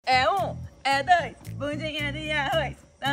É um, é dois, bundinha de arroz.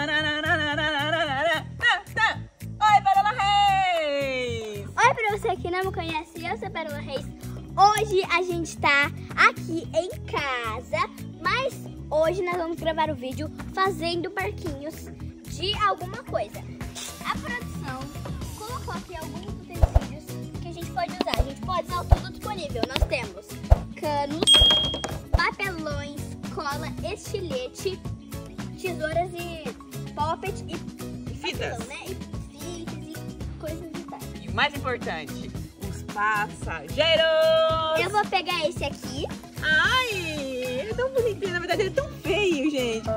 Oi, Pérola Reis! Oi pra você que não me conhece, eu sou a Pérola Reis. Hoje a gente tá aqui em casa, mas hoje nós vamos gravar o vídeo fazendo barquinhos de alguma coisa. A produção colocou aqui alguns utensílios que a gente pode usar. A gente pode usar tudo disponível. Nós temos canos, papelões, cola, estilete, tesouras e poppet e fitas, papelão, né? E fitas e coisas e tal. E o mais importante, os passageiros! Eu vou pegar esse aqui. Ai, ele é tão bonitinho, na verdade ele é tão feio, gente.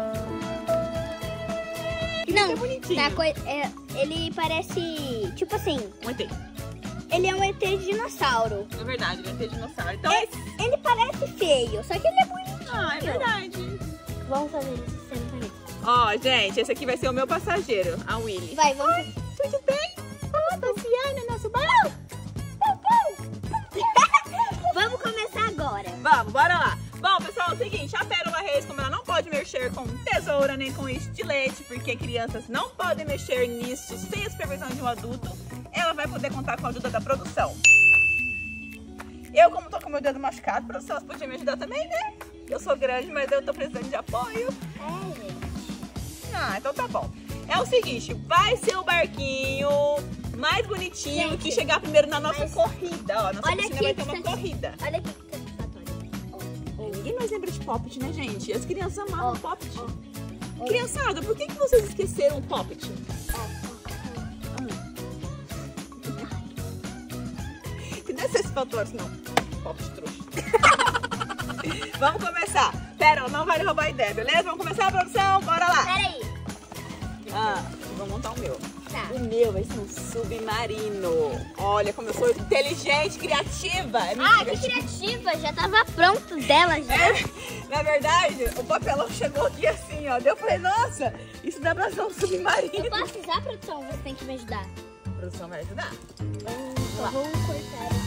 Não, bonitinho. Ele parece, tipo assim, Um ET. ele é um ET de dinossauro. É verdade, ele é ET dinossauro. Então, Ele parece feio, só que ele é bonitinho. ah, é verdade. Vamos fazer isso sendo bonito. Ó, gente, esse aqui vai ser o meu passageiro, a Willy. Vai, vamos. Oi, tudo bem? Vamos passear no nosso balão? Vamos começar agora. Vamos, bora lá. Bom, pessoal, é o seguinte, a Pérola Reis, como ela não pode mexer com tesoura nem com estilete, porque crianças não podem mexer nisso sem a supervisão de um adulto, ela vai poder contar com a ajuda da produção. Eu, como tô com meu dedo machucado, produção, vocês podiam me ajudar também, né? Eu sou grande, mas eu tô precisando de apoio. Gente. Ah, então tá bom. É o seguinte, vai ser o barquinho mais bonitinho Gente, que chegar primeiro na nossa mas corrida. Ó, nossa olha piscina aqui vai ter que uma tá- corrida. Olha aqui que satisfatório. Ninguém mais lembra de Poppet, né, gente? As crianças amavam Poppet. Ó. Criançada, por que vocês esqueceram o Poppet? Que não é satisfatório, não. Poppet trouxa. Vamos começar. Pera, não vale roubar a ideia, beleza? Vamos começar a produção? Bora lá. Peraí. Vou montar o meu. Tá. O meu vai ser um submarino. Olha como eu sou inteligente, criativa. É Ah, mentira, que criativa. Já tava pronto dela já. Na verdade, o papelão chegou aqui assim, ó. Eu falei, nossa, isso dá pra ser um submarino. Eu posso usar, produção? Você tem que me ajudar. A produção vai ajudar. Só vou cortar.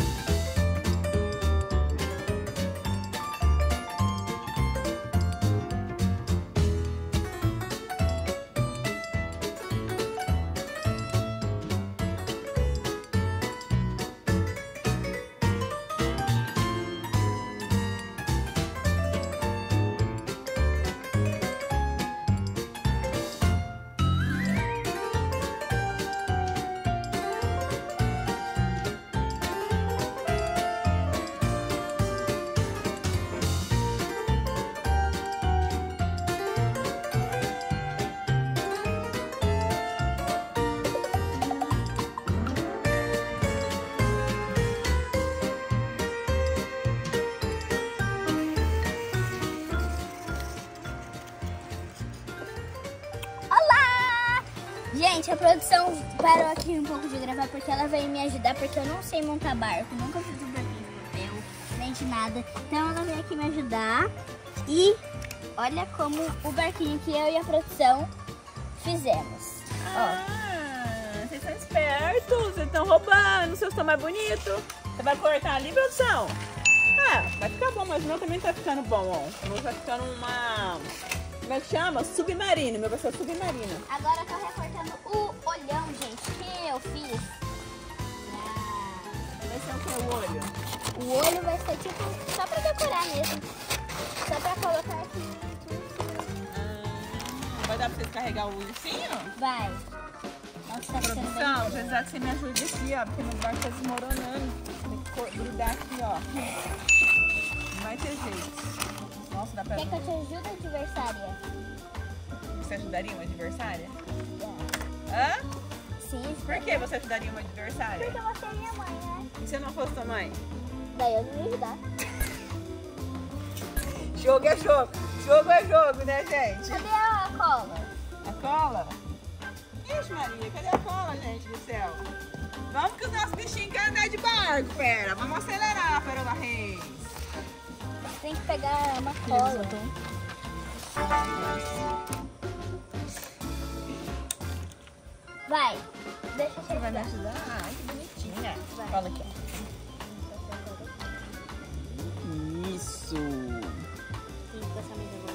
Gente, a produção parou aqui um pouco de gravar porque ela veio me ajudar, porque eu não sei montar barco, nunca fiz um barquinho de papel, nem de nada. Então ela veio aqui me ajudar e olha como o barquinho que eu e a produção fizemos. Ó. Vocês são espertos, vocês estão roubando, o seu está mais bonito. Você vai cortar ali, produção? Ah, vai ficar bom, mas o meu também tá ficando bom, ó. O meu tá ficando uma... Como é que chama? Submarino, o meu vai ser submarino. Agora eu tô recortando o olhão, gente, que eu fiz. Vai ser o que? O olho? O olho vai ser tipo só pra decorar mesmo. Só pra colocar aqui. Vai dar pra vocês carregar o ursinho? Vai. Nossa, tá ficando bem Produção, bom. precisa que você me ajude aqui, ó, porque meu barco tá desmoronando. Tem que grudar aqui, ó. Não vai ter jeito. Nossa, dá pra... Quer que eu te ajude, adversária? Você ajudaria uma adversária? É. Hã? Sim. Por que você ajudaria uma adversária? Porque você é minha mãe, né? E se eu não fosse tua mãe? Daí eu não ia ajudar. Jogo é jogo. Jogo é jogo, né, gente? Cadê a cola? A cola? Ixi, Maria, cadê a cola, gente do céu? Vamos que o nosso bichinho quer andar de barco, pera. Vamos acelerar, Pérola Reis. Tem que pegar uma cola. Vai. Deixa eu te Você vai me ajudar. ajudar? Ai, que bonitinha. Vai. Fala aqui, ó. Isso. Tem que passar mais agora.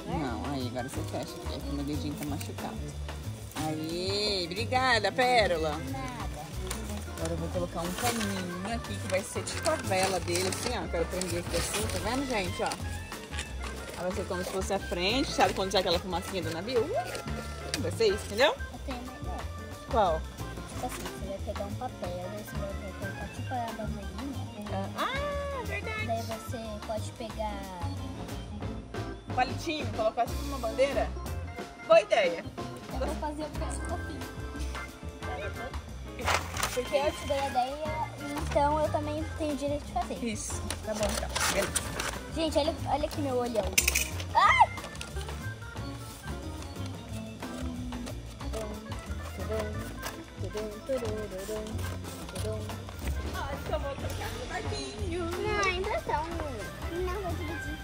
Agora você fecha, porque aqui meu dedinho tá machucado. Aí, obrigada, Pérola. Nada. Agora eu vou colocar um paninho aqui, que vai ser tipo a vela dele, assim, ó. Quero prender aqui assim, tá vendo, gente, ó? Aí vai ser como se fosse a frente, sabe quando sai aquela fumacinha do navio? Vai ser isso, entendeu? Eu tenho uma ideia. Qual? Tipo assim, você vai pegar um papel, daí você vai colocar tipo a bandeirinha. Ah, verdade. Daí você pode pegar... Palitinho, colocar assim uma bandeira. Boa ideia. Eu vou fazer o fofinho. Porque eu te dei a ideia, então eu também tenho o direito de fazer. Isso, tá bom então. Beleza. Gente, olha aqui meu olhão. Ai! Acho que eu vou colocar no barquinho. Não, impressão. Não vou dividir.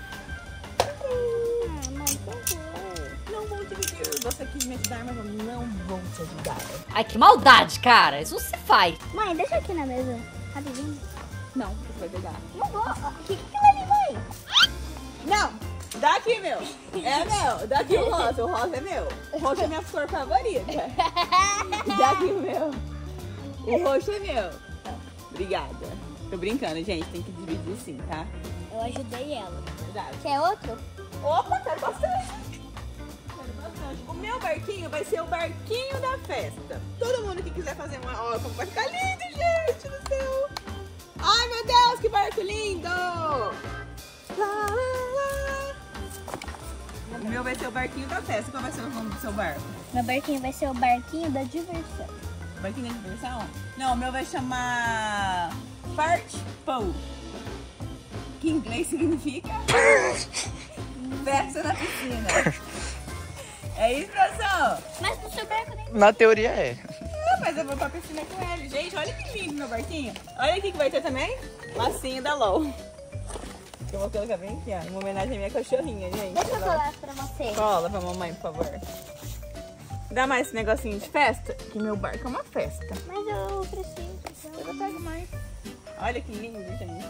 Mãe, por favor. Não vou dividir. Você quis me ajudar, mas eu não vou te ajudar. Ai, que maldade, cara. Isso não se faz. Mãe, deixa aqui na mesa. Rapidinho. Não, você vai pegar. Não vou. O que que vai vir, mãe? Não! Daqui, meu! É meu! Daqui o rosa é meu! O roxo é minha cor favorita! Daqui o meu! O roxo é meu! Obrigada! Tô brincando, gente, tem que dividir sim, tá? Eu ajudei ela. Verdade. Quer outro? Opa, quero bastante! Quero bastante! O meu barquinho vai ser o barquinho da festa! Todo mundo que quiser fazer uma... Ó, como vai ficar lindo, gente do céu! Ai, meu Deus, que barco lindo! Lá, lá, lá. O meu vai ser o barquinho da festa. Qual vai ser o nome do seu barco? Meu barquinho vai ser o barquinho da diversão. Barquinho da diversão? Não, o meu vai chamar Party Pool. Que em inglês significa festa na piscina. É isso, pessoal? Mas no seu barco nem... Na teoria é. Não, mas eu vou pra piscina com ele. Gente, olha que lindo meu barquinho. Olha aqui que vai ter também. Lacinho da LOL. Eu vou colocar bem aqui, ó. Em homenagem à minha cachorrinha, gente. Deixa eu colar pra você. Cola pra mamãe, por favor. Dá mais esse negocinho de festa, que meu barco é uma festa. Mas eu preciso. Eu pego mais. Olha que lindo, gente.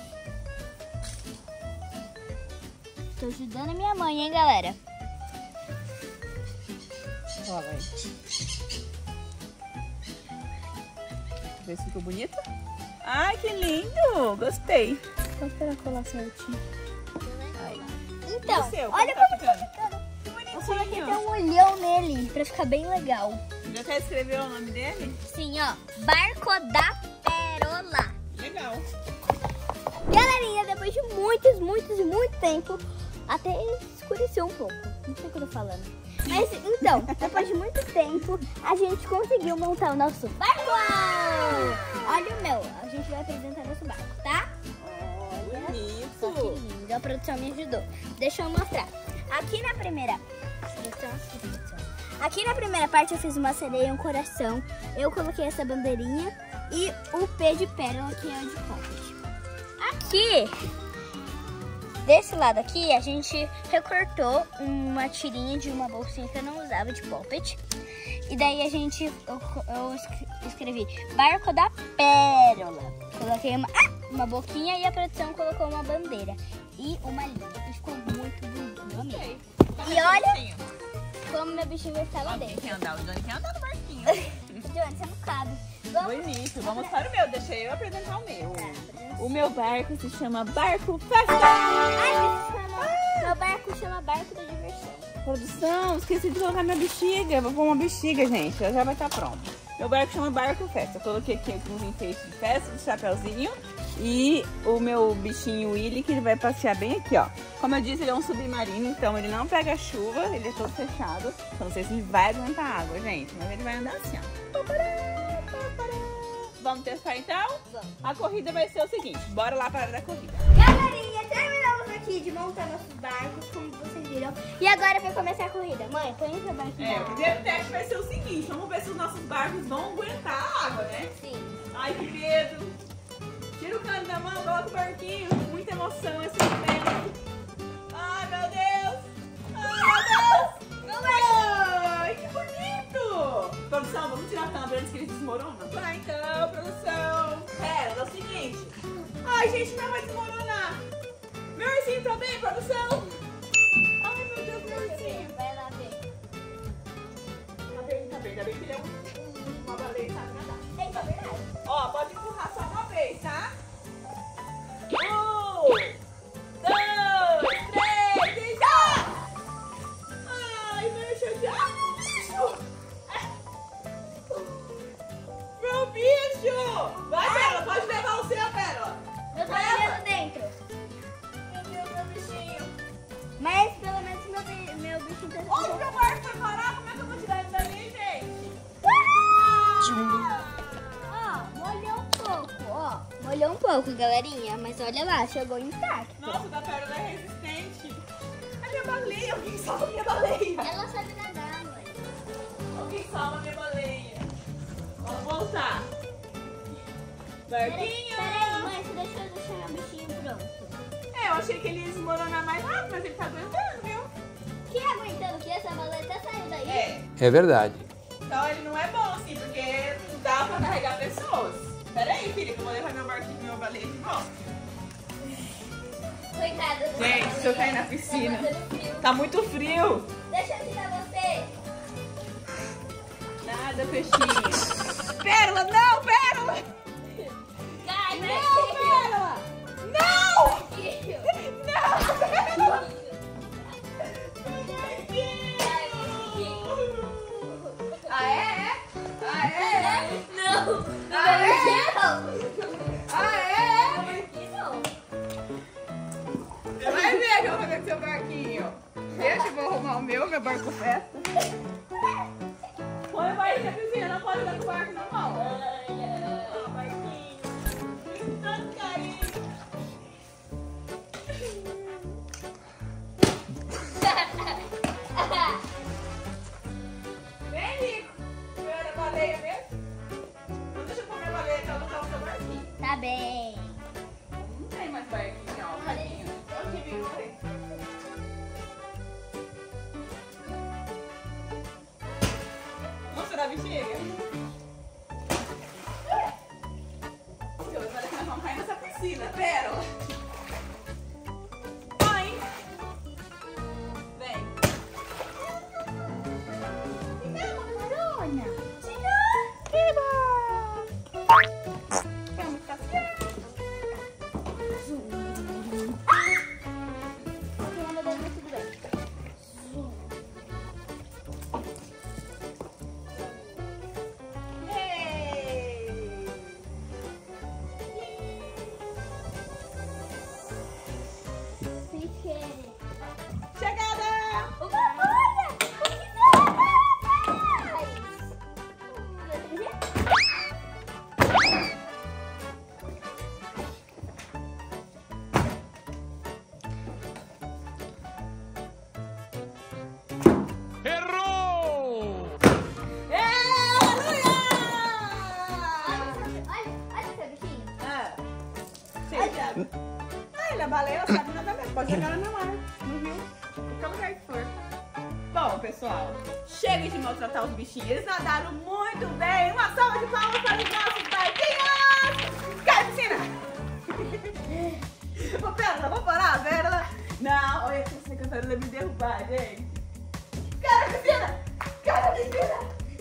Tô ajudando a minha mãe, hein, galera? Cola aí. Vê se ficou bonito. Ai, que lindo! Gostei. Só esperar colar certinho. Aí. Então, E o seu, olha como como tá tá ficando. Que Eu coloquei até bonitinho. um olhão nele, pra ficar bem legal. Já até escreveu o nome dele? Sim, ó. Barco da Pérola. Legal. Galerinha, depois de muito tempo, até escureceu um pouco. Não sei o que eu tô falando. Mas, então, depois de muito tempo, a gente conseguiu montar o nosso barco. Olha o meu. A gente vai apresentar nosso barco, tá? Olha. Só que Bonito. lindo. A produção me ajudou. Deixa eu mostrar. Aqui na primeira... Aqui na primeira parte eu fiz uma sereia, um coração. Eu coloquei essa bandeirinha e o P de pérola, que é o de pocket. Aqui, desse lado aqui, a gente recortou uma tirinha de uma bolsinha que eu não usava de pocket. E daí eu escrevi Barco da Pérola. Coloquei uma boquinha e a produção colocou uma bandeira e uma linha. E ficou muito bonito, meu amigo. E olha como meu bichinho vai estar lá Quem dentro. quer andar? O Johnny quer andar no barquinho. Johnny, você não cabe. Vamos. Bonito. Vamos para o meu. Deixa eu apresentar o meu. O meu barco se chama Barco Festa. Meu barco chama Barco da Diversão. Produção, esqueci de colocar minha bexiga. Vou pôr uma bexiga, gente. Ela já vai estar pronta. Meu barco chama Barco Festa. Eu coloquei aqui alguns enfeites de festa, de chapeuzinho. E o meu bichinho Willy, que ele vai passear bem aqui, ó. Como eu disse, ele é um submarino, então ele não pega chuva, ele é todo fechado. Então não sei se ele vai aguentar água, gente. Mas ele vai andar assim, ó. Vamos testar então? Vamos. A corrida vai ser o seguinte. Bora lá para a hora da corrida. Galerinha, terminamos aqui de montar nossos barcos, como vocês viram. E agora vai começar a corrida. Mãe, põe seu barco. O primeiro teste vai ser o seguinte. Vamos ver se os nossos barcos vão aguentar a água, né? Sim. Ai, que medo. Tira o cano da mão, coloca o barquinho. Muita emoção esse momento. Ai, meu Deus. Ai, meu Deus. Ai, que bonito. Produção, vamos tirar a câmera antes que ele desmorona? Vai então, produção. Pera, é o seguinte. Ai, gente, não vai desmoronar. Meu ursinho tá bem, produção? Ai, meu Deus, meu ursinho. Vai lá ver. pouco, galerinha. Mas olha lá, chegou intacto. Nossa, da pérola é resistente. A minha baleia, alguém salva a minha baleia. Ela sabe nadar, mãe. Alguém salva a minha baleia. Vamos voltar. Barquinho. Peraí, mãe, você deixou o bichinho pronto. É, eu achei que ele ia desmoronar mais rápido, mas ele tá aguentando, viu? Que aguentando que essa baleia até saiu daí? É verdade. Então ele não é bom assim, porque não dá pra carregar pessoas. Pera aí, filha, que eu vou levar meu barquinho, meu baleia de volta. Coitada do Gente, deixa eu cair na piscina. Tá fazendo frio. Tá muito frio. Deixa eu tirar você. Nada, peixinho. Pérola, não, Pérola! Cai, Não, Pérola! Não! Marquinho. Não, Pérola! Ah, é? Ah, é? Não. Ah, é? Não. Ah, é? Marquinho. Você vai ver que eu vou fazer com seu barquinho. Deixa, eu vou arrumar o meu barco festa. Põe o barquinho na piscina, não pode andar com o barco na mão. Ah, barquinho. Tanto carinho. Vem, Rico. Eu era baleia mesmo. Não deixa eu pôr minha baleia que ela não tá no seu barquinho. Tá bem. Não tem mais barquinho, ó. Barquinho. Eu que vi você. Nossa, da bexiga. Deus, olha que nós vamos cair nessa piscina. Pérola. Mãe. Vem. Vamos passear. Chegada! Errou! Ai, a baleia sabe nada mesmo. Pode jogar ela no mar, no rio, qualquer lugar que for. Bom, pessoal, chega de maltratar os bichinhos. Eles nadaram muito bem. Uma salva de palmas para os nossos barquinhos. Cai, piscina! Ô, Pérola, vamos parar, Pérola? Não, olha que essa cantarela me derrubar, gente. Cai na piscina! Cai na piscina!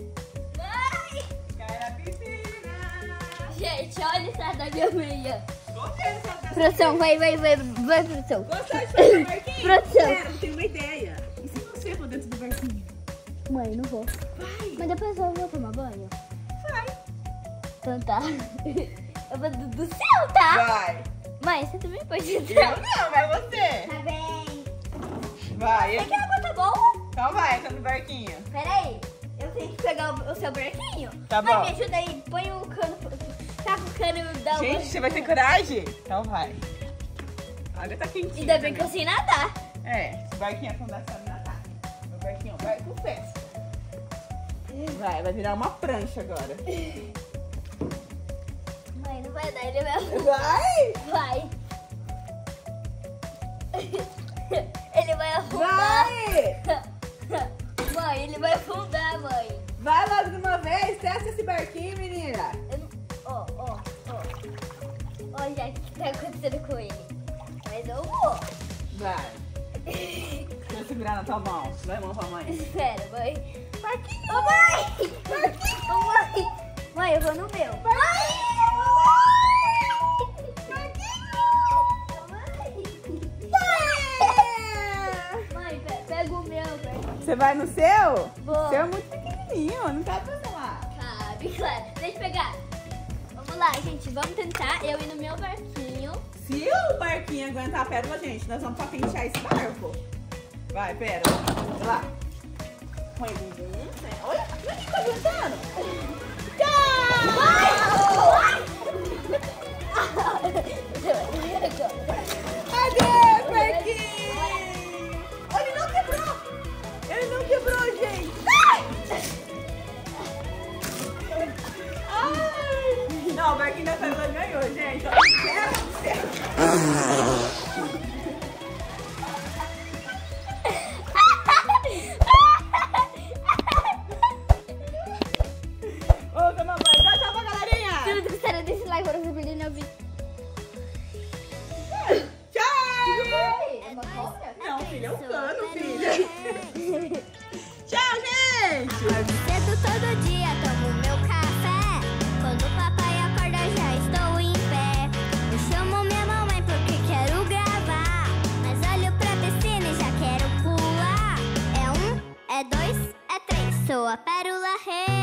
Cai na piscina! Gente, olha essa da minha meia. Gostei dessa dessa- Produção, vai, produção. Gostou de fazer o barquinho? Produção. Pera, eu tenho uma ideia. E se você for dentro do barquinho? Mãe, não vou. Vai! Mas depois eu vou tomar banho. Vai! Então tá. Eu vou do céu, tá? Vai! Mãe, você também pode Eu entrar. não, vai você! Tá bem. Vai! Será que a água tá boa? Então vai, entra no barquinho. Peraí, eu tenho que pegar o seu barquinho. Tá Mãe, bom. me ajuda aí. Põe o cano. Taca o cano e dá Gente, você vai ter coragem? Então vai. A água tá quentinha. Ainda bem que eu também. sei nadar. É, esse barquinho afundar sabe nadar. Meu barquinho vai com festa. Vai virar uma prancha agora. Mãe, não vai dar, ele vai afundar. Vai! Vai. Ele vai afundar. Vai! Mãe, ele vai afundar, mãe. Vai logo de uma vez, testa esse barquinho, menina. Ó. Olha o que tá acontecendo com ele. Mas eu vou. Vai. Vou segurar na tua mão. Vai, mão pra mãe. Espera, mãe. Marquinhos! Ô, mãe! Marquinhos! Ô, mãe! Mãe, eu vou no meu. Mãe, pega o meu, velho. Você vai no seu? Vou. O seu é muito pequenininho, não cabe pra lá. Cabe, claro. Deixa eu pegar. Vamos lá, gente. Vamos tentar eu ir no meu barquinho. Se o barquinho aguentar a pérola, gente, nós vamos patentear esse barco. Vai, pérola. Vai lá. Põe o bumbum. Olha que tá aguentando. Tchau! Ô, Cama Boy, dá tchau pra galerinha. Se você gostaram desse like, para você perder no vídeo. Tchau. Não, filho, é um cano, filho. Tchau, gente. Acordo cedo todo dia, tomo meu café. Quando o papai acorda, já estou em pé. Eu chamo minha mamãe porque quero gravar. Mas olho pra piscina e já quero pular. É 1, é 2, é 3. Sou a Pérola Reis.